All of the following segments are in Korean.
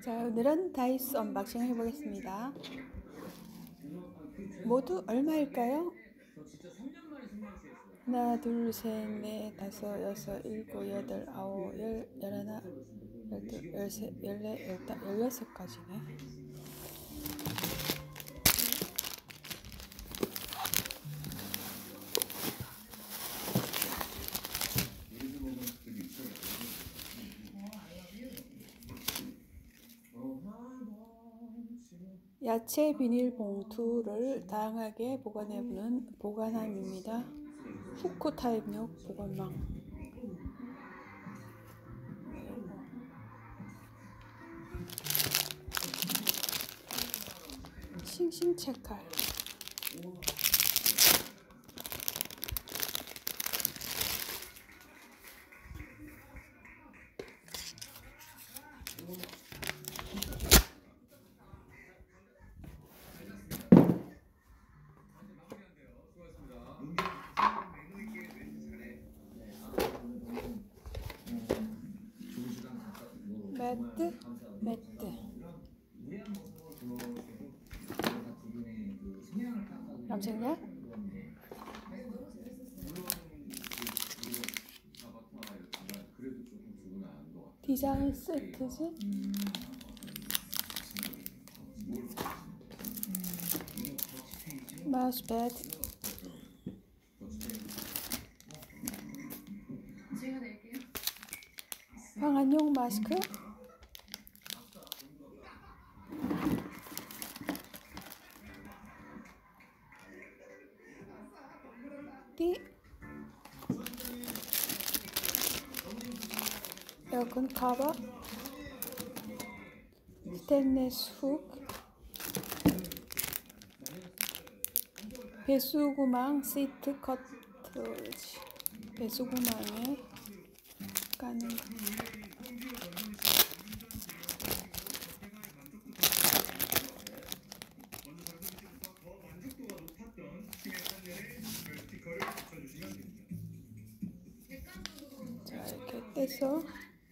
자, 오늘은 다이소 언박싱 해보겠습니다. 모두 얼마일까요? 하나, 둘, 셋, 넷, 다섯, 여섯, 일곱, 여덟, 아홉, 열, 열하나, 열둘, 열셋, 열넷, 열다, 열여섯 가지네. 야채 비닐봉투를 다양하게 보관해보는 보관함입니다. 후크 타입용 보관망. 싱싱 채칼. 매트 남색약 디자인 세트지 마우스패드 방한용 마스크 에어컨 커버 스테인리스 훅 배수구망 시트 커트지 배수구망에 까는 거. 자, 이렇게 떼서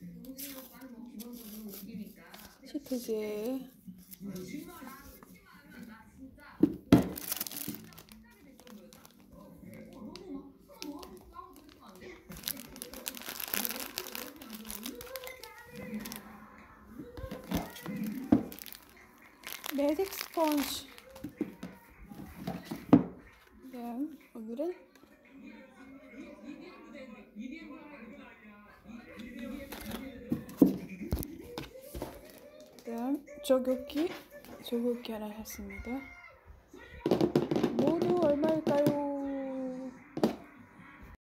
시트지에 매직 스펀지. 오늘은 조교기 하나 샀습니다. 모두 얼마일까요?